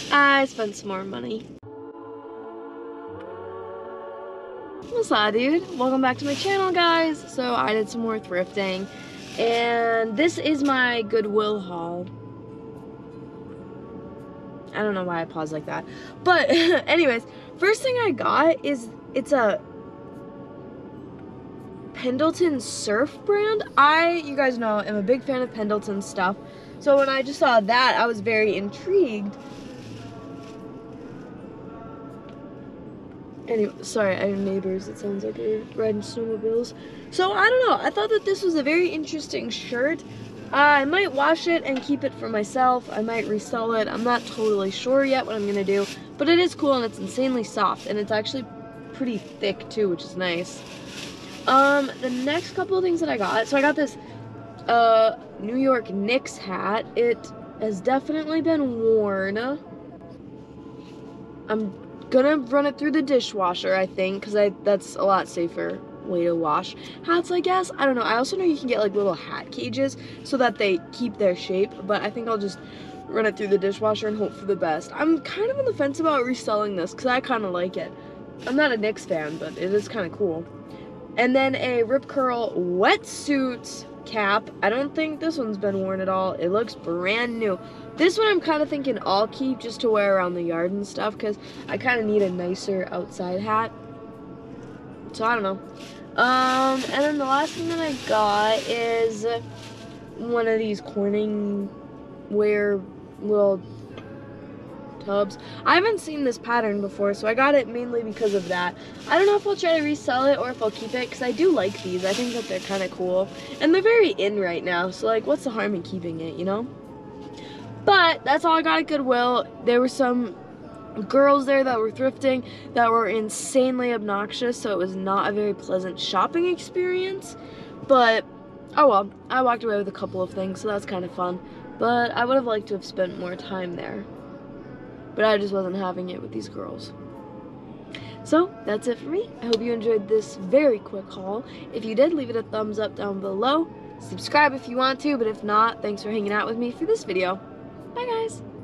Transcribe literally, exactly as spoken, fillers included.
I spent some more money. What's up, dude? Welcome back to my channel, guys. So I did some more thrifting, and this is my Goodwill haul. I don't know why I paused like that, but anyways, first thing I got is it's a Pendleton surf brand. I, you guys know, am a big fan of Pendleton stuff. So when I just saw that, I was very intrigued. Anyway, sorry, I have neighbors. It sounds like they're riding snowmobiles. So I don't know. I thought that this was a very interesting shirt. Uh, I might wash it and keep it for myself. I might resell it. I'm not totally sure yet what I'm gonna do, but it is cool and it's insanely soft, and it's actually pretty thick too, which is nice. Um, the next couple of things that I got, so I got this uh, New York Knicks hat. It has definitely been worn. I'm gonna run it through the dishwasher, I think, because I that's a lot safer way to wash hats, I guess. I don't know. I also know you can get like little hat cages so that they keep their shape, but I think I'll just run it through the dishwasher and hope for the best. I'm kind of on the fence about reselling this because I kind of like it. I'm not a Knicks fan, but it is kind of cool. And then a Rip Curl wetsuit cap. I don't think this one's been worn at all. It looks brand new. This one I'm kind of thinking I'll keep just to wear around the yard and stuff because I kind of need a nicer outside hat. So I don't know. Um, and then the last thing that I got is one of these Corning wear little tubs. I haven't seen this pattern before, so I got it mainly because of that. I don't know if I'll try to resell it or if I'll keep it because I do like these. I think that they're kind of cool. And they're very in right now, so like what's the harm in keeping it, you know? But that's all I got at Goodwill. There were some girls there that were thrifting that were insanely obnoxious, so it was not a very pleasant shopping experience. But oh well, I walked away with a couple of things, so that's kind of fun. But I would have liked to have spent more time there, but I just wasn't having it with these girls. So that's it for me. I hope you enjoyed this very quick haul. If you did, leave it a thumbs up down below. Subscribe if you want to, but if not, thanks for hanging out with me for this video. Bye guys.